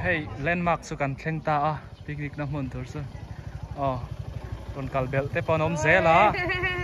hey landmark su kan thleng ta a picnic na hmun tur su ton kalbel te pon om zela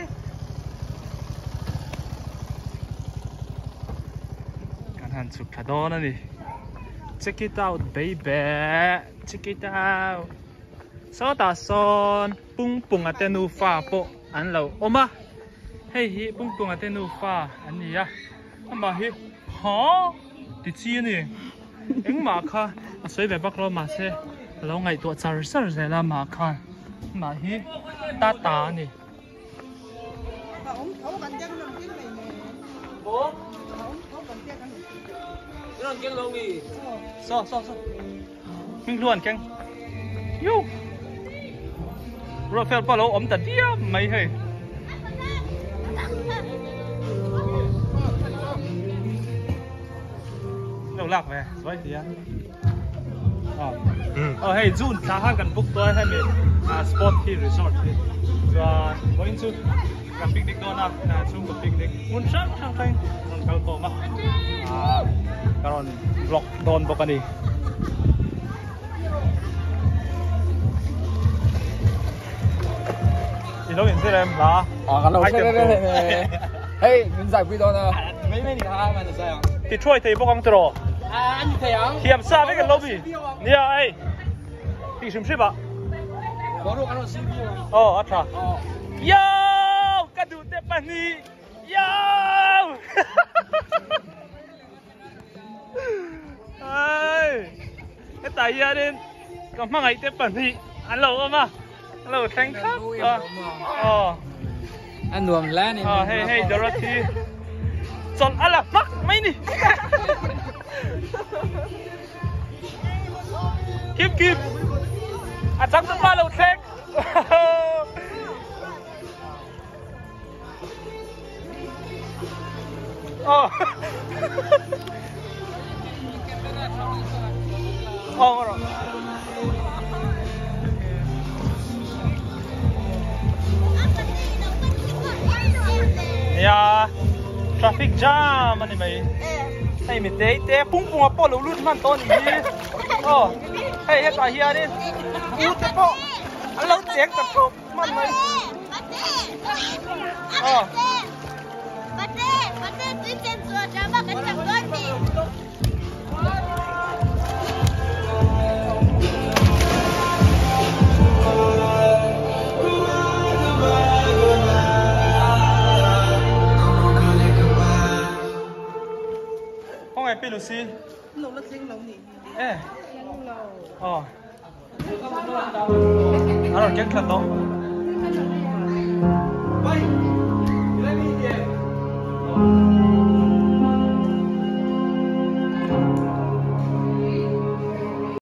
kan han chu thadon ani check it out baby check it out so ta son pung pung atenu fa po an lo oma hey hi pung pung atenu fa ani ya ama hi ha ti chi ni eng ma kha soi ve bak lo ma se lo ngai to char sar ze la ma kha ma hi ta ta ni bố nó kén lâu đi so mình luôn kén yêu rồi phải bao lâu ấm tật đi mấy hay lâu lạc về vậy thì hey June ta hàng cần book tôi hay mình spot hi resort hi rồi going to làm picnic đó na chung một picnic muốn sáng sang phanh còn cao tổ mà karon vlog don bok ani ilo in em là kan lo hey mình giải quy đó nè mấy mấy người hai mà được sao thì trôi thì bok ang tro anh thấy không hiểm xa với cái lobby nia ai thì sum ship à có đồ ăn xí biêu acha yo kadu te pani yo ai cái tài gia đến còn mang ngày te pani alo mà alo thank you anh nuông lá này hey Dorothy chọn ala mắc mấy nè Kim chắc nó ba lâu thang rồi yeah traffic jam anh mày hey mình té pung pung à po lâu luôn man to nè hey hết tại here đi u té po anh lâu chén tập pro man mày Bate tuy trên chùa cho bác cái chẳng đôi gì ngày pin Lucy nấu nước riêng nấu nhỉ nó rồi chắc thật đó